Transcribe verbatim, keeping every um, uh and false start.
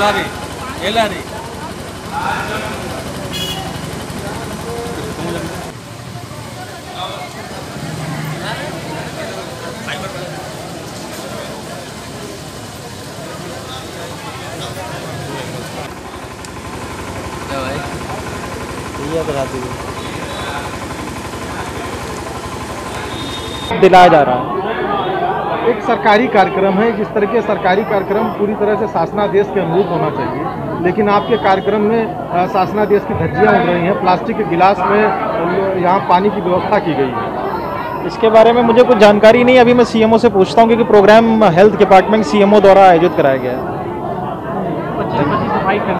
Elari, Elari. दिलाया जा रहा है। एक सरकारी कार्यक्रम है, जिस तरह के सरकारी कार्यक्रम पूरी तरह से शासनादेश के अनुरूप होना चाहिए, लेकिन आपके कार्यक्रम में शासनादेश की धज्जियां उड़ रही हैं। प्लास्टिक के गिलास में यहाँ पानी की व्यवस्था की गई है। इसके बारे में मुझे कुछ जानकारी नहीं, अभी मैं सीएमओ से पूछता हूँ, क्योंकि प्रोग्राम हेल्थ डिपार्टमेंट सीएमओ द्वारा आयोजित कराया गया है।